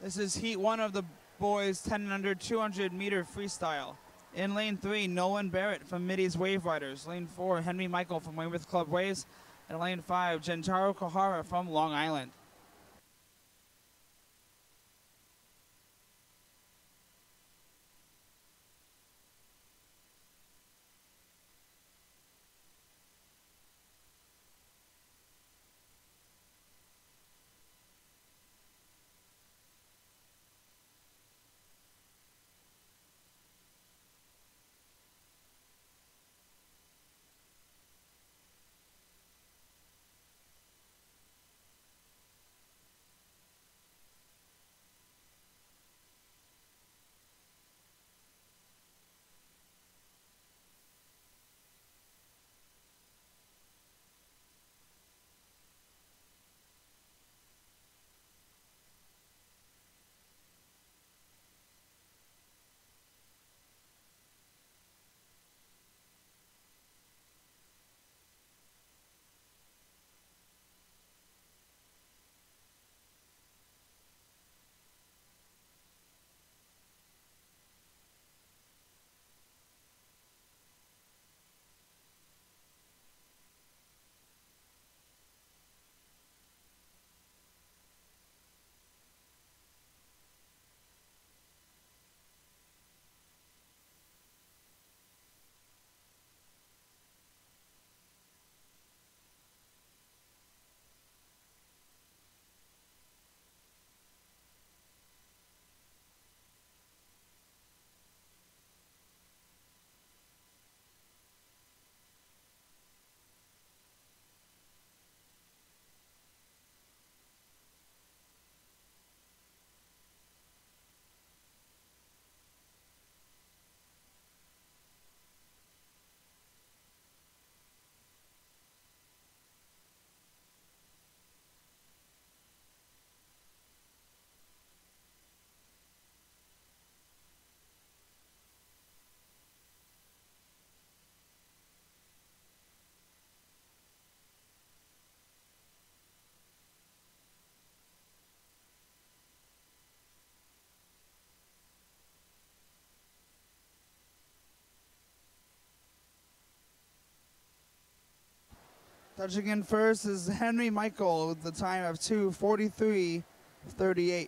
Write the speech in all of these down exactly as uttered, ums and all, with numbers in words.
This is heat one of the boys ten and under two hundred meter freestyle. In lane three, Nolan Barrett from Middy's Wave Riders. Lane four, Henry Michael from Weymouth Club Waves. And lane five, Gentaro Kohara from Long Island. Touching in first is Henry Michael with the time of two forty-three thirty-eight.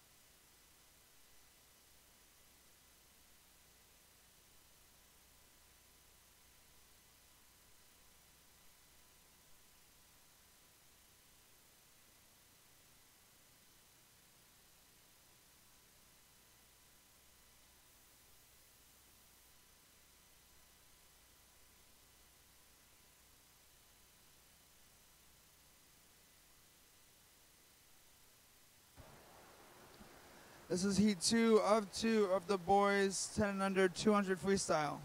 This is heat two of two of the boys ten and under two hundred freestyle.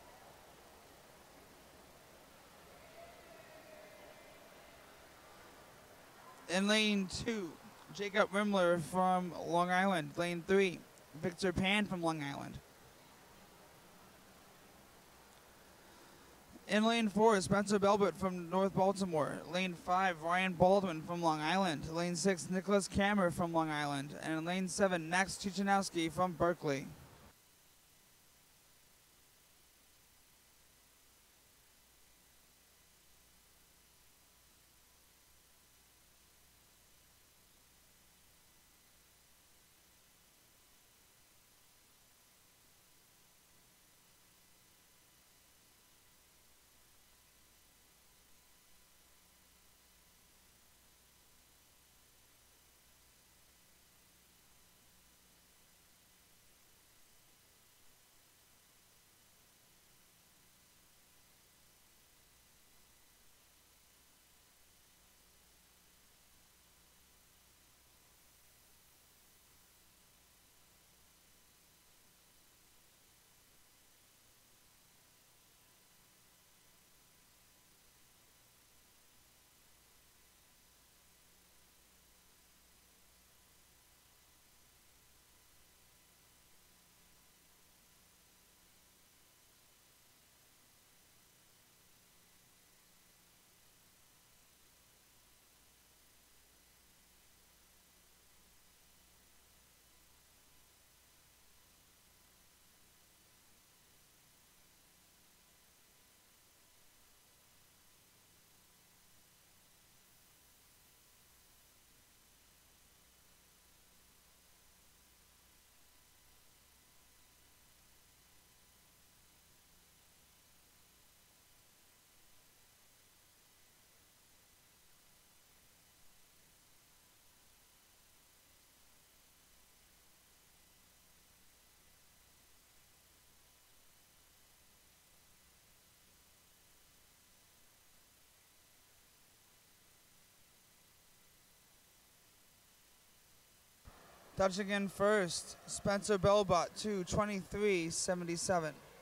In lane two, Jacob Rimler from Long Island. Lane three, Victor Pan from Long Island. In lane four, Spencer Belbert from North Baltimore. Lane five, Ryan Baldwin from Long Island. Lane six, Nicholas Kammer from Long Island. And in lane seven, Max Chichanowski from Berkeley. Touching in first, Spencer Belbot, two twenty-three seventy-seven.